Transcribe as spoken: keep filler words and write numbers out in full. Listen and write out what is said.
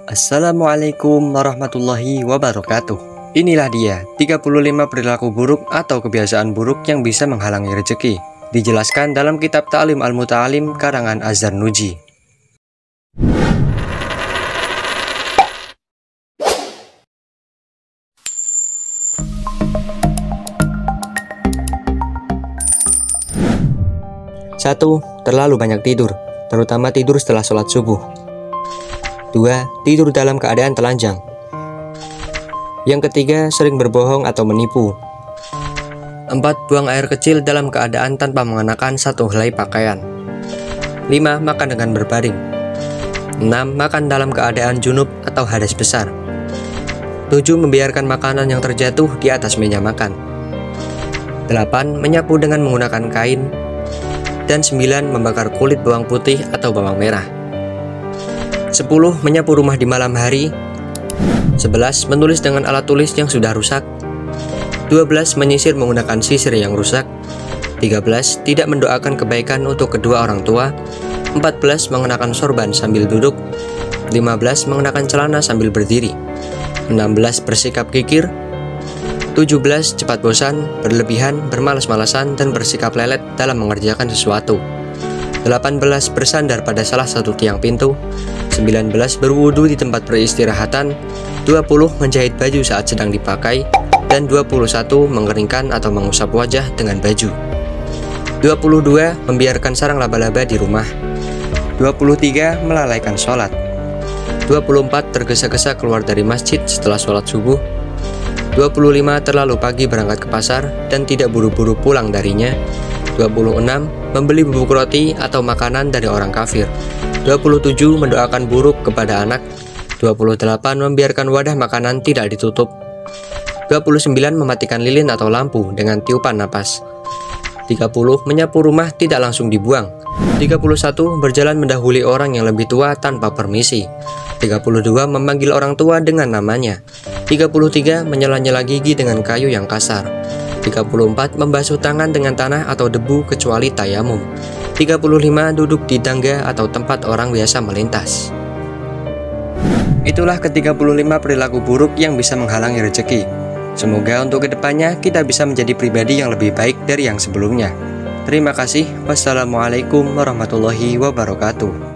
Assalamualaikum warahmatullahi wabarakatuh. Inilah dia tiga puluh lima perilaku buruk atau kebiasaan buruk yang bisa menghalangi rezeki. Dijelaskan dalam kitab Ta'lim Al-Muta'alim karangan Az-Zarnuji. Satu. Terlalu banyak tidur, terutama tidur setelah sholat subuh. Dua. Tidur dalam keadaan telanjang. Yang ketiga, sering berbohong atau menipu. Empat. Buang air kecil dalam keadaan tanpa mengenakan satu helai pakaian. Lima. Makan dengan berbaring. Enam. Makan dalam keadaan junub atau hadas besar. Tujuh. Membiarkan makanan yang terjatuh di atas meja makan. Delapan. Menyapu dengan menggunakan kain. Dan sembilan. Membakar kulit bawang putih atau bawang merah. Sepuluh. Menyapu rumah di malam hari. Sebelas. Menulis dengan alat tulis yang sudah rusak. Dua belas. Menyisir menggunakan sisir yang rusak. Tiga belas. Tidak mendoakan kebaikan untuk kedua orang tua. Empat belas. Mengenakan sorban sambil duduk. Lima belas. Mengenakan celana sambil berdiri. Enam belas. Bersikap kikir. Tujuh belas. Cepat bosan, berlebihan, bermalas-malasan, dan bersikap lelet dalam mengerjakan sesuatu. Delapan belas. Bersandar pada salah satu tiang pintu. Sembilan belas. Berwudu di tempat peristirahatan. Dua puluh. Menjahit baju saat sedang dipakai. Dan dua puluh satu. Mengeringkan atau mengusap wajah dengan baju. Dua puluh dua. Membiarkan sarang laba-laba di rumah. Dua puluh tiga. Melalaikan sholat. Dua puluh empat. Tergesa-gesa keluar dari masjid setelah sholat subuh. Dua puluh lima. Terlalu pagi berangkat ke pasar dan tidak buru-buru pulang darinya. Dua puluh enam. Membeli bubuk roti atau makanan dari orang kafir. Dua puluh tujuh. Mendoakan buruk kepada anak. Dua puluh delapan. Membiarkan wadah makanan tidak ditutup. Dua puluh sembilan. Mematikan lilin atau lampu dengan tiupan napas. Tiga puluh. Menyapu rumah tidak langsung dibuang. Tiga puluh satu. Berjalan mendahului orang yang lebih tua tanpa permisi. Tiga puluh dua. Memanggil orang tua dengan namanya. Tiga puluh tiga. Menyela-nyela gigi dengan kayu yang kasar. Tiga puluh empat. Membasuh tangan dengan tanah atau debu kecuali tayamum. Tiga puluh lima. Duduk di tangga atau tempat orang biasa melintas. Itulah ke tiga puluh lima perilaku buruk yang bisa menghalangi rezeki. Semoga untuk kedepannya kita bisa menjadi pribadi yang lebih baik dari yang sebelumnya. Terima kasih. Wassalamualaikum warahmatullahi wabarakatuh.